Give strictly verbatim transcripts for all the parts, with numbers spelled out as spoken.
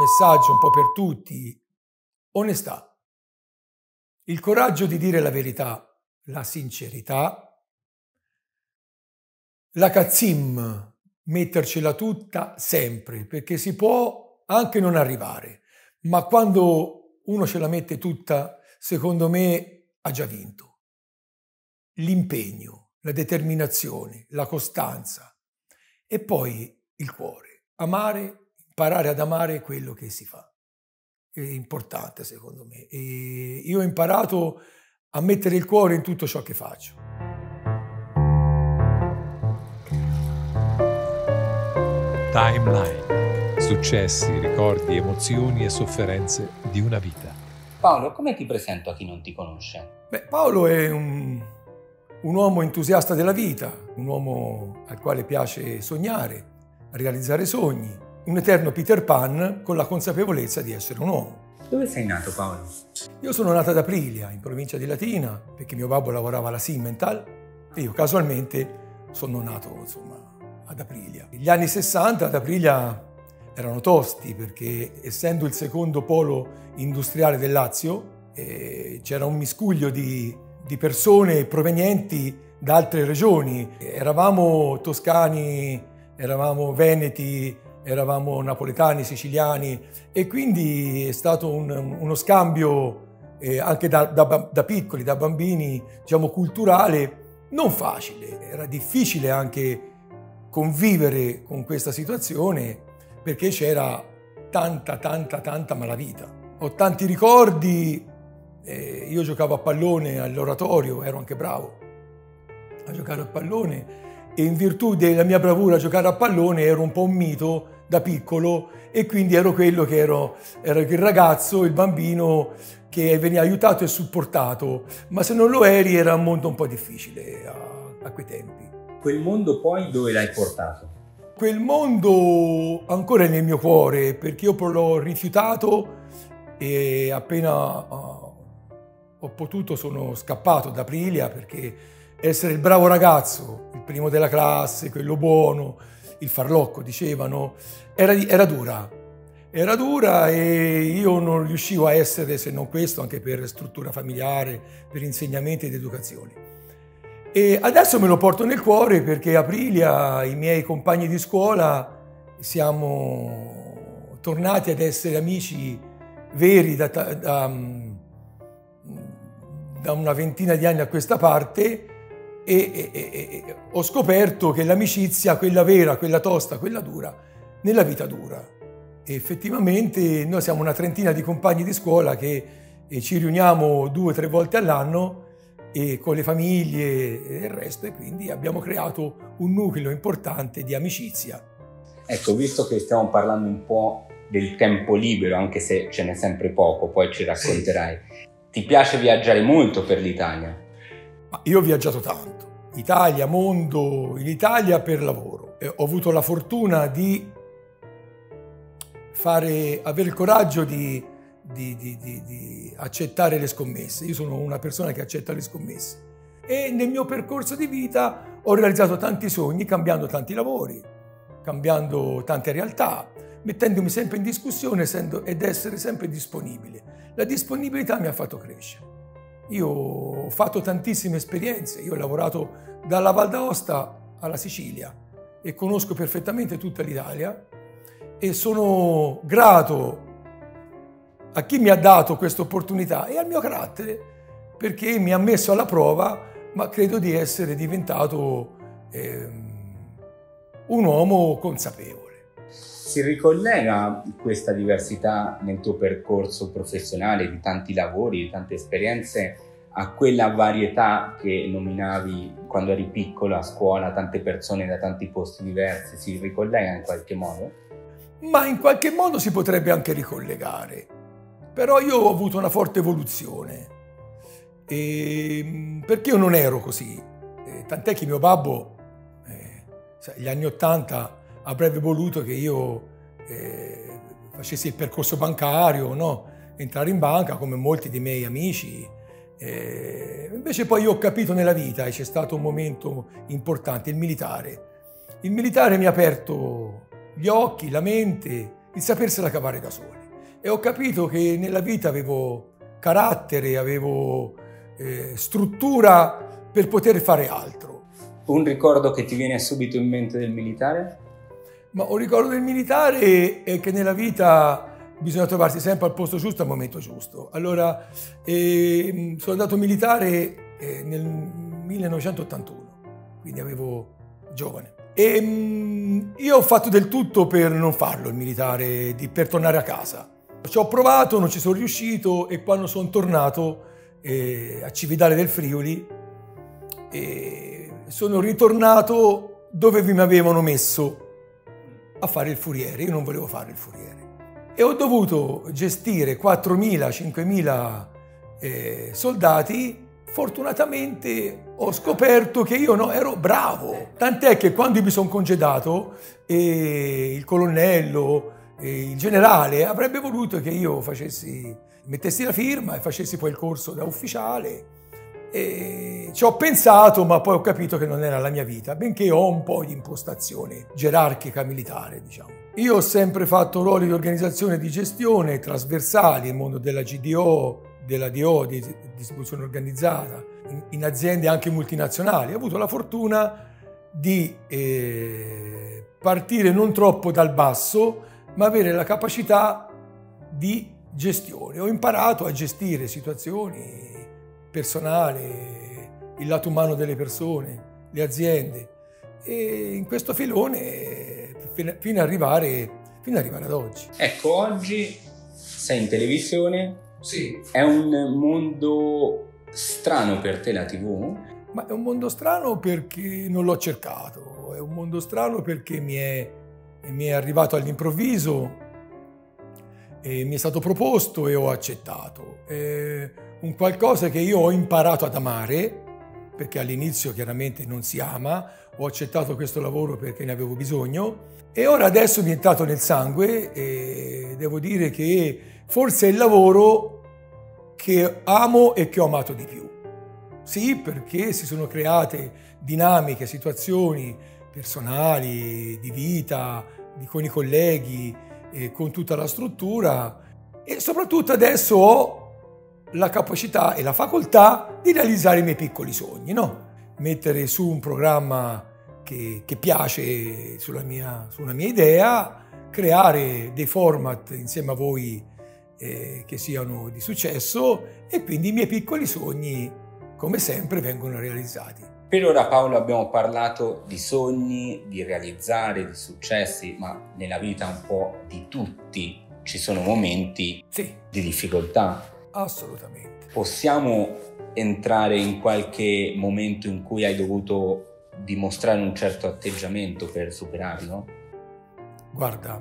messaggio un po' per tutti: onestà, il coraggio di dire la verità, la sincerità, la cazzim, mettercela tutta sempre, perché si può anche non arrivare, ma quando uno ce la mette tutta, secondo me ha già vinto. L'impegno, la determinazione, la costanza e poi il cuore. Amare, imparare ad amare quello che si fa. È importante secondo me. E io ho imparato a mettere il cuore in tutto ciò che faccio. Timeline. Successi, ricordi, emozioni e sofferenze di una vita. Paolo, come ti presento a chi non ti conosce? Beh, Paolo è un, un uomo entusiasta della vita, un uomo al quale piace sognare, realizzare sogni, un eterno Peter Pan con la consapevolezza di essere un uomo. Dove sei nato, Paolo? Io sono nato ad Aprilia, in provincia di Latina, perché mio babbo lavorava alla Simmental e io casualmente sono nato, insomma, ad Aprilia. Gli anni sessanta ad Aprilia erano tosti perché, essendo il secondo polo industriale del Lazio, eh, c'era un miscuglio di, di persone provenienti da altre regioni. Eravamo toscani, eravamo veneti, eravamo napoletani, siciliani e quindi è stato un, uno scambio eh, anche da, da, da piccoli, da bambini, diciamo culturale, non facile. Era difficile anche convivere con questa situazione perché c'era tanta, tanta, tanta malavita. Ho tanti ricordi, eh, io giocavo a pallone all'oratorio, ero anche bravo a giocare a pallone e in virtù della mia bravura a giocare a pallone ero un po' un mito da piccolo e quindi ero quello che ero, ero il ragazzo, il bambino che veniva aiutato e supportato, ma se non lo eri era un mondo un po' difficile a, a quei tempi. Quel mondo poi dove l'hai portato? Quel mondo ancora è nel mio cuore perché io l'ho rifiutato e appena uh, ho potuto sono scappato da Aprilia perché essere il bravo ragazzo, il primo della classe, quello buono, il farlocco dicevano, era, era dura. Era dura e io non riuscivo a essere, se non questo, anche per struttura familiare, per insegnamenti ed educazione. E adesso me lo porto nel cuore perché Aprilia, i miei compagni di scuola, siamo tornati ad essere amici veri da, da, da una ventina di anni a questa parte e, e, e ho scoperto che l'amicizia, quella vera, quella tosta, quella dura, nella vita dura. E effettivamente noi siamo una trentina di compagni di scuola che ci riuniamo due o tre volte all'anno e con le famiglie e il resto, e quindi abbiamo creato un nucleo importante di amicizia. Ecco, visto che stiamo parlando un po' del tempo libero, anche se ce n'è sempre poco, poi ci racconterai. Sì. Ti piace viaggiare molto per l'Italia? Ma io ho viaggiato tanto, Italia, mondo, in Italia per lavoro. E ho avuto la fortuna di fare, avere il coraggio di Di, di, di, di accettare le scommesse. Io sono una persona che accetta le scommesse e nel mio percorso di vita ho realizzato tanti sogni cambiando tanti lavori, cambiando tante realtà, mettendomi sempre in discussione essendo, ed essere sempre disponibile. La disponibilità mi ha fatto crescere. Io ho fatto tantissime esperienze, io ho lavorato dalla Val d'Aosta alla Sicilia e conosco perfettamente tutta l'Italia e sono grato a chi mi ha dato questa opportunità e al mio carattere, perché mi ha messo alla prova, ma credo di essere diventato eh, un uomo consapevole. Si ricollega questa diversità nel tuo percorso professionale, di tanti lavori, di tante esperienze, a quella varietà che nominavi quando eri piccolo a scuola, tante persone da tanti posti diversi, si ricollega in qualche modo? Ma in qualche modo si potrebbe anche ricollegare. Però io ho avuto una forte evoluzione, e, perché io non ero così, e, tant'è che mio babbo, eh, negli anni Ottanta, avrebbe voluto che io eh, facessi il percorso bancario, no? Entrare in banca come molti dei miei amici. Eh, invece poi io ho capito nella vita, e c'è stato un momento importante, il militare. Il militare mi ha aperto gli occhi, la mente, il sapersela cavare da soli. E ho capito che nella vita avevo carattere, avevo eh, struttura per poter fare altro. Un ricordo che ti viene subito in mente del militare? Ma un ricordo del militare è che nella vita bisogna trovarsi sempre al posto giusto al momento giusto. Allora, eh, sono andato militare eh, nel millenovecentottantuno, quindi avevo giovane. E mh, io ho fatto del tutto per non farlo il militare, di, per tornare a casa. Ci ho provato, non ci sono riuscito e quando sono tornato eh, a Cividale del Friuli eh, sono ritornato dove mi avevano messo a fare il furiere. Io non volevo fare il furiere e ho dovuto gestire quattromila cinquemila eh, soldati. Fortunatamente ho scoperto che io no, ero bravo, tant'è che quando mi sono congedato eh, il colonnello, eh, il generale avrebbe voluto che io facessi, mettessi la firma e facessi poi il corso da ufficiale. E ci ho pensato, ma poi ho capito che non era la mia vita, benché ho un po' di impostazione gerarchica militare, diciamo. Io ho sempre fatto ruoli di organizzazione e di gestione trasversali nel mondo della G D O, della D O, di distribuzione organizzata, in, in aziende anche multinazionali. Ho avuto la fortuna di eh, partire non troppo dal basso, ma avere la capacità di gestione. Ho imparato a gestire situazioni, personale, il lato umano delle persone, le aziende, e in questo filone fino ad arrivare, fino ad arrivare ad oggi. Ecco, oggi sei in televisione. Sì. È un mondo strano per te la tivù? Ma è un mondo strano perché non l'ho cercato, è un mondo strano perché mi è, mi è arrivato all'improvviso, e mi è stato proposto e ho accettato. È un qualcosa che io ho imparato ad amare, perché all'inizio chiaramente non si ama, ho accettato questo lavoro perché ne avevo bisogno e ora adesso mi è entrato nel sangue e devo dire che forse è il lavoro che amo e che ho amato di più. Sì, perché si sono create dinamiche, situazioni personali, di vita, di, con i colleghi, eh, con tutta la struttura e soprattutto adesso ho la capacità e la facoltà di realizzare i miei piccoli sogni, no? Mettere su un programma che, che piace sulla mia, su una mia idea, creare dei format insieme a voi eh, che siano di successo e quindi i miei piccoli sogni, come sempre, vengono realizzati. Per ora, Paolo, abbiamo parlato di sogni, di realizzare, di successi, ma nella vita un po' di tutti ci sono momenti sì. di difficoltà. Assolutamente. Possiamo entrare in qualche momento in cui hai dovuto dimostrare un certo atteggiamento per superarlo? Guarda,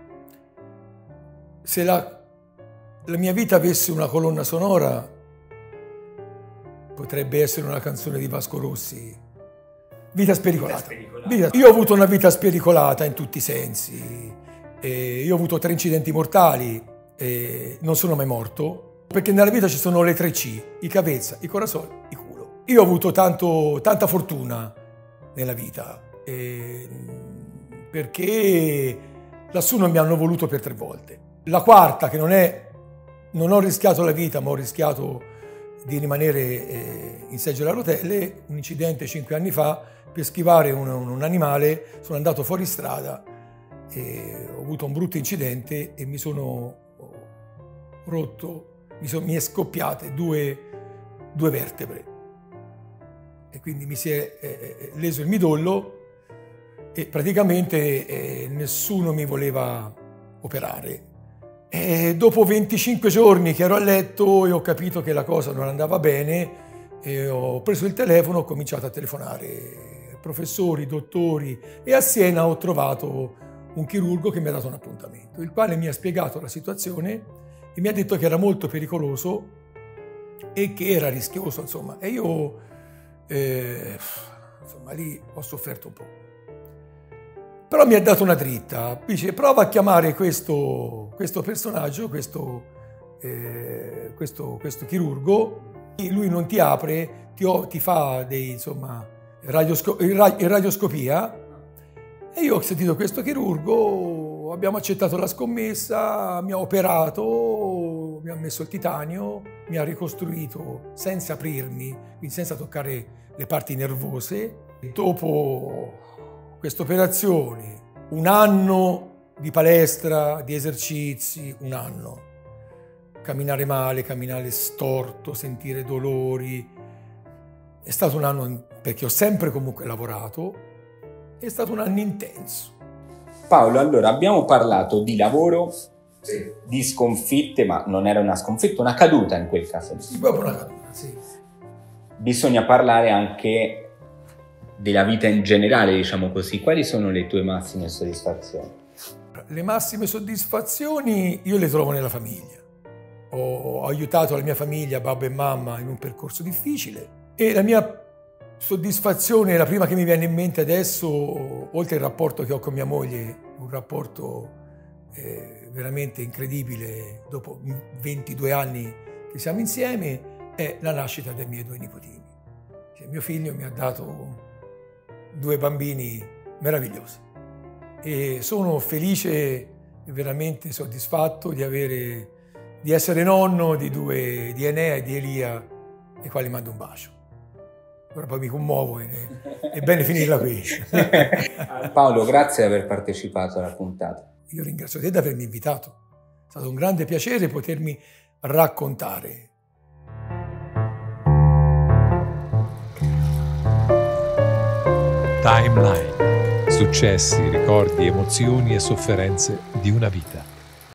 se la, la mia vita avesse una colonna sonora, potrebbe essere una canzone di Vasco Rossi. Vita spericolata. Vita spericolata. Vita. Io ho avuto una vita spericolata in tutti i sensi. E io ho avuto tre incidenti mortali e non sono mai morto. Perché nella vita ci sono le tre C, i cavezza, i corazon, i culo. Io ho avuto tanto, tanta fortuna nella vita, eh, perché lassù non mi hanno voluto per tre volte. La quarta, che non è, non ho rischiato la vita, ma ho rischiato di rimanere eh, in seggiola a rotelle, un incidente cinque anni fa, per schivare un, un animale, sono andato fuori strada, e ho avuto un brutto incidente e mi sono rotto. Mi, sono, mi è scoppiate due, due vertebre e quindi mi si è eh, leso il midollo e praticamente eh, nessuno mi voleva operare. E dopo venticinque giorni che ero a letto e ho capito che la cosa non andava bene e ho preso il telefono, ho cominciato a telefonare professori, dottori e a Siena ho trovato un chirurgo che mi ha dato un appuntamento, il quale mi ha spiegato la situazione e mi ha detto che era molto pericoloso e che era rischioso, insomma, e io eh, insomma lì ho sofferto un po'. Però mi ha dato una dritta, dice prova a chiamare questo, questo personaggio, questo, eh, questo, questo chirurgo, lui non ti apre, ti, ti fa dei, insomma, radiosco, radioscopia e io ho sentito questo chirurgo, abbiamo accettato la scommessa, mi ha operato, mi ha messo il titanio, mi ha ricostruito senza aprirmi, quindi senza toccare le parti nervose. Dopo questa operazione, un anno di palestra, di esercizi, un anno. Camminare male, camminare storto, sentire dolori. È stato un anno, perché ho sempre comunque lavorato, è stato un anno intenso. Paolo, allora abbiamo parlato di lavoro, sì, di sconfitte, ma non era una sconfitta, una caduta in quel caso. Sì, proprio una caduta, sì. Bisogna parlare anche della vita in generale, diciamo così. Quali sono le tue massime soddisfazioni? Le massime soddisfazioni io le trovo nella famiglia. Ho aiutato la mia famiglia, babbo e mamma, in un percorso difficile e la mia soddisfazione, la prima che mi viene in mente adesso, oltre al rapporto che ho con mia moglie, un rapporto eh, veramente incredibile, dopo ventidue anni che siamo insieme, è la nascita dei miei due nipotini. Cioè, mio figlio mi ha dato due bambini meravigliosi e sono felice e veramente soddisfatto di, avere, di essere nonno di due, di Enea e di Elia, ai quali mando un bacio. Ora poi mi commuovo e è bene finirla qui. Paolo, grazie di aver partecipato alla puntata. Io ringrazio te di avermi invitato. È stato un grande piacere potermi raccontare. Timeline. Successi, ricordi, emozioni e sofferenze di una vita.